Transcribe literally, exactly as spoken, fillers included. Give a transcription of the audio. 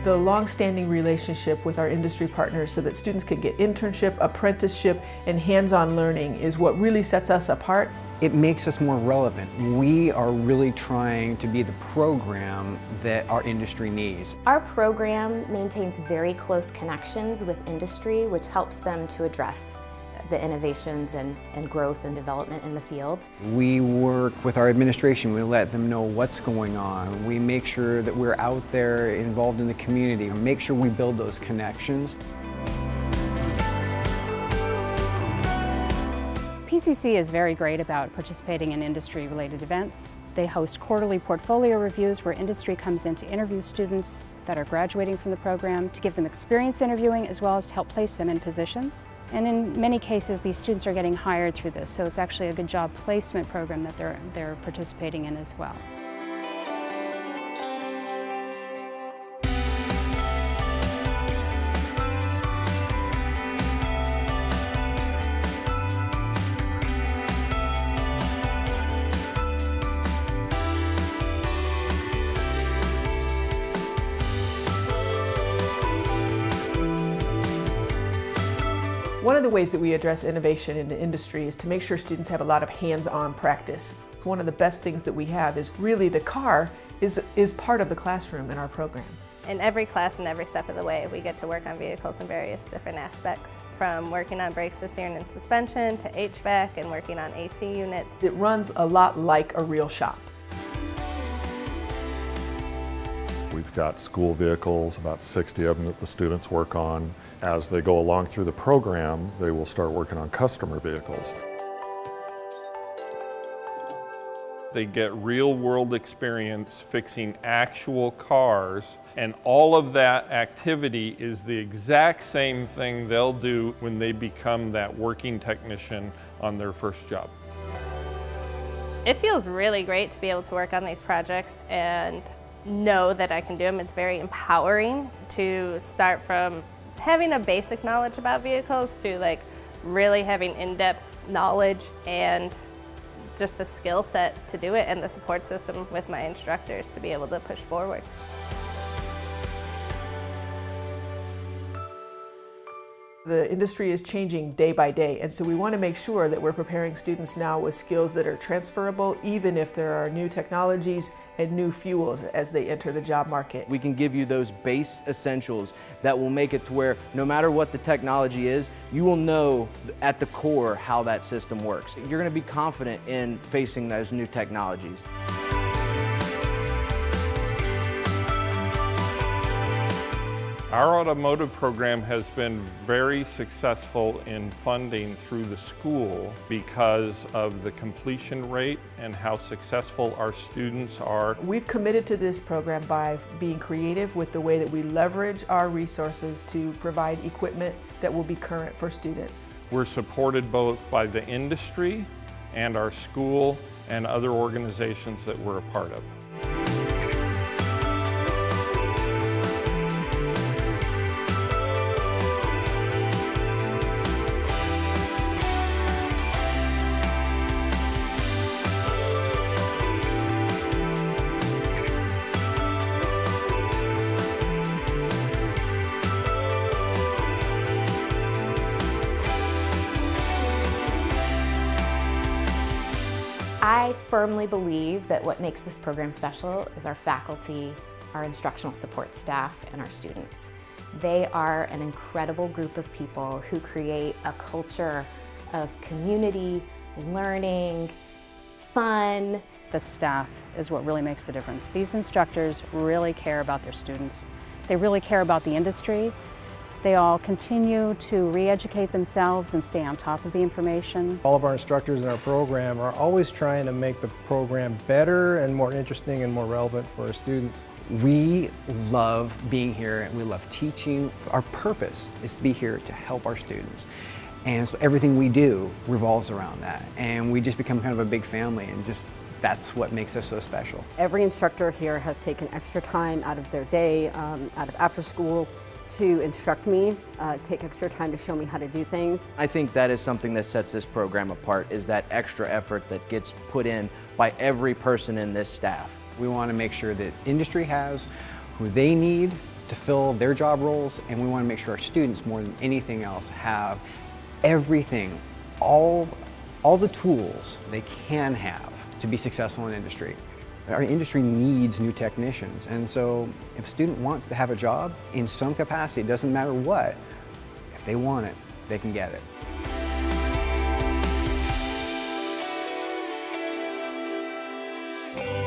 the long-standing relationship with our industry partners so that students can get internship, apprenticeship, and hands-on learning is what really sets us apart. It makes us more relevant. We are really trying to be the program that our industry needs. Our program maintains very close connections with industry, which helps them to address the innovations and, and growth and development in the field. We work with our administration. We let them know what's going on. We make sure that we're out there involved in the community and make sure we build those connections. P C C is very great about participating in industry-related events. They host quarterly portfolio reviews where industry comes in to interview students that are graduating from the program to give them experience interviewing as well as to help place them in positions. And in many cases, these students are getting hired through this, so it's actually a good job placement program that they're, they're participating in as well. One of the ways that we address innovation in the industry is to make sure students have a lot of hands-on practice. One of the best things that we have is really the car is, is part of the classroom in our program. In every class and every step of the way, we get to work on vehicles in various different aspects, from working on brakes to steering and suspension to H V A C and working on A C units. It runs a lot like a real shop. We've got school vehicles, about sixty of them that the students work on. As they go along through the program, they will start working on customer vehicles. They get real-world experience fixing actual cars, and all of that activity is the exact same thing they'll do when they become that working technician on their first job. It feels really great to be able to work on these projects and know that I can do them. It's very empowering to start from having a basic knowledge about vehicles to like really having in-depth knowledge and just the skill set to do it and the support system with my instructors to be able to push forward. The industry is changing day by day, and so we want to make sure that we're preparing students now with skills that are transferable, even if there are new technologies and new fuels as they enter the job market. We can give you those base essentials that will make it to where no matter what the technology is, you will know at the core how that system works. You're going to be confident in facing those new technologies. Our automotive program has been very successful in funding through the school because of the completion rate and how successful our students are. We've committed to this program by being creative with the way that we leverage our resources to provide equipment that will be current for students. We're supported both by the industry and our school and other organizations that we're a part of. I firmly believe that what makes this program special is our faculty, our instructional support staff, and our students. They are an incredible group of people who create a culture of community, learning, fun. The staff is what really makes the difference. These instructors really care about their students. They really care about the industry. They all continue to re-educate themselves and stay on top of the information. All of our instructors in our program are always trying to make the program better and more interesting and more relevant for our students. We love being here and we love teaching. Our purpose is to be here to help our students. And so everything we do revolves around that. And we just become kind of a big family, and just that's what makes us so special. Every instructor here has taken extra time out of their day, um, out of after school, to instruct me, uh, take extra time to show me how to do things. I think that is something that sets this program apart, is that extra effort that gets put in by every person in this staff. We want to make sure that industry has who they need to fill their job roles, and we want to make sure our students, more than anything else, have everything, all, all the tools they can have to be successful in industry. Our industry needs new technicians, and so if a student wants to have a job in some capacity, it doesn't matter what, if they want it, they can get it. Thank you.